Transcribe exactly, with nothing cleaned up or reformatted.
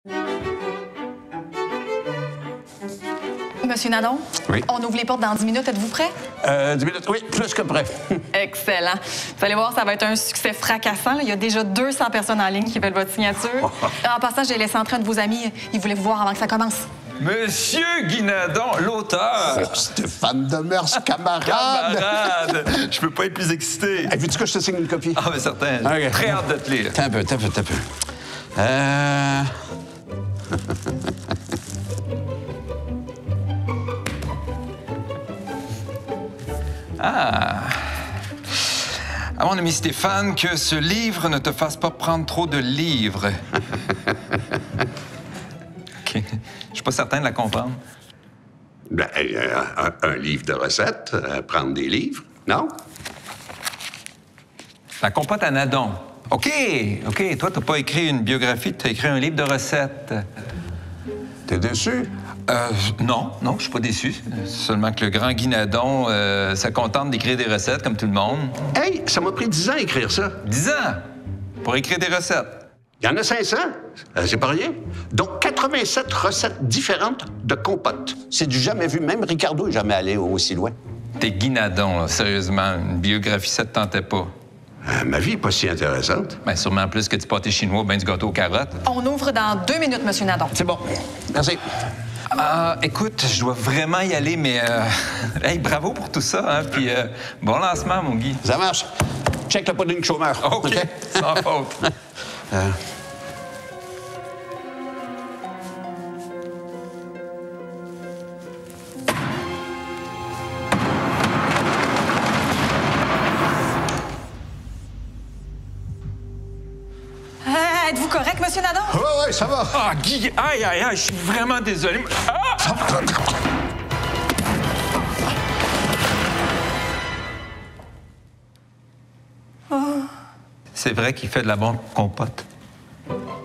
Monsieur Nadon? Oui. On ouvre les portes dans dix minutes. Êtes-vous prêt? Euh, dix minutes, oui, plus que prêt. Excellent. Vous allez voir, ça va être un succès fracassant. Il y a déjà deux cents personnes en ligne qui veulent votre signature. En passant, j'ai laissé entrer un de vos amis. Il voulait vous voir avant que ça commence. Monsieur Guinadon, l'auteur! Oh, Stéphane Demers, camarade! Camarade! Je peux pas être plus excité. Hey, veux-tu que je te signe une copie? Ah, mais certain. Okay. Très hâte de te lire. T'as un peu, t'as un peu, t'as un peu. Euh... Ah! À mon ami Stéphane, que ce livre ne te fasse pas prendre trop de livres. OK. Je suis pas certain de la comprendre. Ben, euh, un, un livre de recettes, euh, prendre des livres, non? La compote à Nadon. OK, OK. Toi, t'as pas écrit une biographie, t'as écrit un livre de recettes. T'es déçu? Euh, non, non, je suis pas déçu. Seulement que le grand Guinadon euh, se contente d'écrire des recettes comme tout le monde. Hey, ça m'a pris dix ans à écrire ça. Dix ans pour écrire des recettes. Il y en a cinq cents, euh, c'est pas rien. Donc, quatre-vingt-sept recettes différentes de compotes. C'est du jamais vu. Même Ricardo n'est jamais allé aussi loin. T'es Guinadon, là, sérieusement. Une biographie, ça te tentait pas. Euh, ma vie n'est pas si intéressante. Bien, sûrement plus que du pâté chinois ou bien du gâteau aux carottes. On ouvre dans deux minutes, Monsieur Nadon. C'est bon. Merci. Ah, écoute, je dois vraiment y aller, mais... Euh... hey, bravo pour tout ça, hein, puis euh, bon lancement, mon Guy. Ça marche. Check le pudding chômeur. OK, okay? Sans faute. euh... Euh, Êtes-vous correct, Monsieur Nadon? Oui, oui, ça va. Ah, Guy, aïe, aïe, aïe, je suis vraiment désolé. Ah! C'est vrai qu'il fait de la bonne compote.